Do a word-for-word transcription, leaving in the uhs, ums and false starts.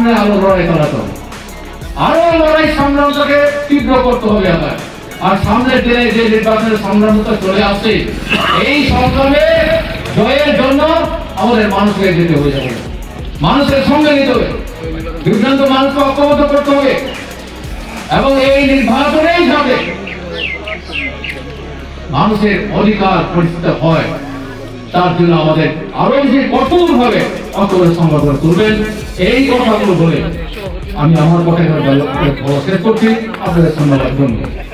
সামনে আরো লড়াই চালাতে হবে, আরো লড়াই সংগ্রামটাকে তীব্র করতে হবে আমার। আর সামনের দিনে যে নির্বাচনের সংগ্রামটা চলে আসছে, এই সংগ্রামে জয়ের জন্য আমাদের মানুষকে যেতে হয়ে যাবে, মানুষের সঙ্গে নিতে হবে, বিভ্রান্ত মানুষকে ঐক্যবদ্ধ করতে হবে এবং এই নির্বাচনেই যাবে মানুষের অধিকার প্রতিষ্ঠিত হয়। তার জন্য আমাদের আরো বেশি কঠোর ভাবে ঐক্যবদ্ধ সংগঠন করবেন। এই কথাগুলো বলে আমি আমার কথা শেষ করছি। আপনাদের ধন্যবাদ।